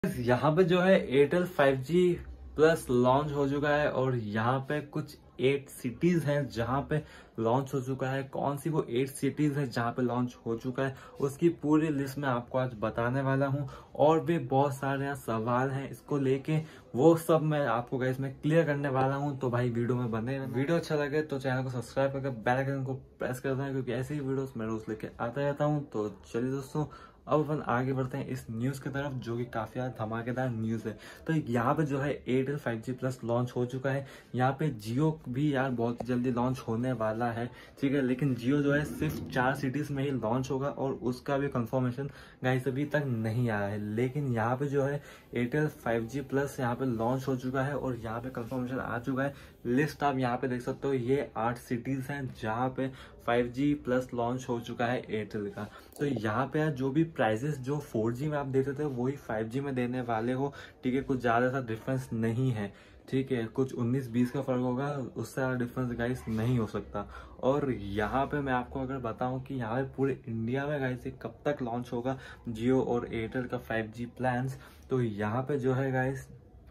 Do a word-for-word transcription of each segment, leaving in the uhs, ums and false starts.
यहाँ पे जो है Airtel five G plus launch हो चुका है और यहाँ पे कुछ एट सिटीज हैं जहाँ पे लॉन्च हो चुका है। कौन सी वो एट सिटीज है जहाँ पे लॉन्च हो चुका है उसकी पूरी लिस्ट मैं आपको आज बताने वाला हूँ। और भी बहुत सारे यहाँ सवाल हैं इसको लेके, वो सब मैं आपको गाइस में क्लियर करने वाला हूँ। तो भाई वीडियो में बने रहना। वीडियो अच्छा लगे तो चैनल को सब्सक्राइब करके बेल आइकन को प्रेस कर देना, क्योंकि ऐसी ही वीडियोस मैं रोज लेके आता रहता हूँ। तो चलिए दोस्तों, अब अपन आगे बढ़ते हैं इस न्यूज की तरफ जो कि काफी ज्यादा धमाकेदार न्यूज है। तो यहाँ पे जो है Airtel five G plus launch हो चुका है। यहाँ पे जियो भी यार बहुत जल्दी लॉन्च होने वाला है, ठीक है। लेकिन जियो जो है सिर्फ चार सिटीज में ही लॉन्च होगा और उसका भी कंफर्मेशन गाइस अभी तक नहीं आया है। लेकिन यहाँ पे जो है एयरटेल फाइव जी प्लस यहाँ पे लॉन्च हो चुका है और यहाँ पे कंफर्मेशन आ चुका है। लिस्ट आप यहाँ पे देख सकते हो, ये आठ सिटीज हैं जहाँ पे फाइव जी प्लस लॉन्च हो चुका है एयरटेल का। तो यहाँ पे जो भी प्राइसेस जो फोर जी में आप देते थे वही फाइव जी में देने वाले हो, ठीक है। कुछ ज्यादा सा डिफरेंस नहीं है, ठीक है। कुछ उन्नीस बीस का फर्क होगा, उससे ज्यादा डिफरेंस गाइस नहीं हो सकता। और यहाँ पे मैं आपको अगर बताऊं कि यहाँ पे पूरे इंडिया में गाइस कब तक लॉन्च होगा जियो और एयरटेल का फाइव जी प्लान्स, तो यहाँ पे जो है गाइस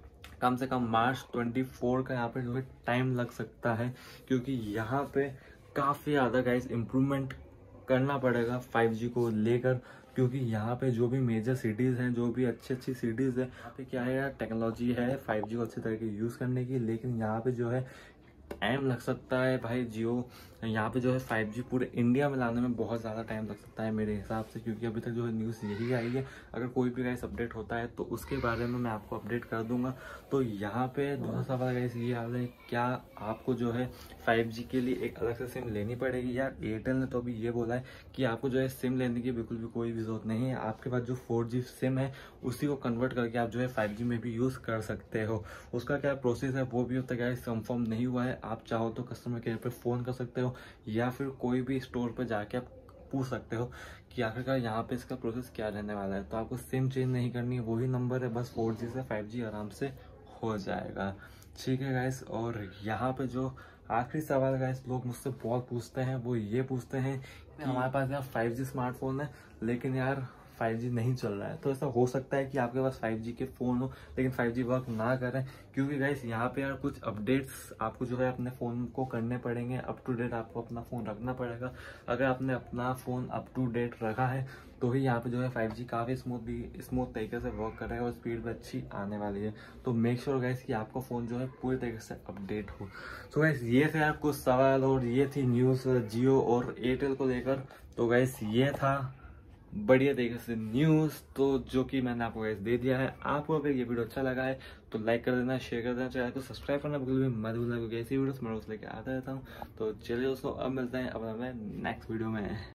कम से कम मार्च चौबीस का यहाँ पे जो है टाइम लग सकता है, क्योंकि यहाँ पे काफी ज्यादा गाइस इम्प्रूवमेंट करना पड़ेगा फाइव जी को लेकर। क्योंकि यहाँ पे जो भी मेजर सिटीज हैं, जो भी अच्छी अच्छी सिटीज है, यहाँ पे क्या है यार, टेक्नोलॉजी है फाइव जी को अच्छे तरीके यूज करने की। लेकिन यहाँ पे जो है टाइम लग सकता है भाई। जियो यहाँ पे जो है फाइव जी पूरे इंडिया में लाने में बहुत ज़्यादा टाइम लग सकता है मेरे हिसाब से, क्योंकि अभी तक जो है न्यूज़ यही आई है। अगर कोई भी गाइस अपडेट होता है तो उसके बारे में मैं आपको अपडेट कर दूंगा। तो यहाँ पे दूसरा सवाल गाइस ये आ रहा है, क्या आपको जो है फाइव जी के लिए एक अलग से सिम लेनी पड़ेगी? यार एयरटेल ने तो अभी ये बोला है कि आपको जो है सिम लेने की बिल्कुल भी कोई भी जरूरत नहीं है। आपके पास जो फोर जी सिम है उसी को कन्वर्ट करके आप जो है फाइव जी में भी यूज़ कर सकते हो। उसका क्या प्रोसेस है वो भी अब तक गाइस कंफर्म नहीं हुआ है। आप चाहो तो कस्टमर केयर पे फ़ोन कर सकते हो या फिर कोई भी स्टोर पे जाके आप पूछ सकते हो कि आखिरकार यहाँ पे इसका प्रोसेस क्या रहने वाला है। तो आपको सिम चेंज नहीं करनी है, वही नंबर है, बस फोर जी से फाइव जी आराम से हो जाएगा, ठीक है गाइस। और यहाँ पे जो आखिरी सवाल गाइस लोग मुझसे बहुत पूछते हैं, वो ये पूछते हैं कि हमारे पास यार फाइव जी स्मार्टफोन है लेकिन यार फाइव जी नहीं चल रहा है। तो ऐसा हो सकता है कि आपके पास फाइव जी के फ़ोन हो लेकिन फाइव जी वर्क ना करें, क्योंकि गाइस यहाँ पे यार कुछ अपडेट्स आपको जो है अपने फ़ोन को करने पड़ेंगे। अप टू डेट आपको अपना फ़ोन रखना पड़ेगा। अगर आपने अपना फ़ोन अप टू डेट रखा है तो ही यहाँ पे जो है फाइव जी काफ़ी स्मूथ स्मूथ तरीके से वर्क करेगा और स्पीड भी अच्छी आने वाली है। तो मेक श्योर गाइस कि आपका फ़ोन जो है पूरी तरीके से अपडेट हो। तो गाइस ये थे यार कुछ सवाल और ये थी न्यूज़ जियो और एयरटेल को लेकर। तो गाइस ये था बढ़िया तरीके से न्यूज़, तो जो कि मैंने आपको गाइस दे दिया है। आपको अगर ये वीडियो अच्छा लगा है तो लाइक कर देना, शेयर कर देना, चैनल को सब्सक्राइब करना बिल्कुल भी मत भूलना, क्योंकि ऐसी वीडियोस मैं रोज लेके आता रहता हूँ। तो चलिए दोस्तों, अब मिलते हैं अब हमें नेक्स्ट वीडियो में।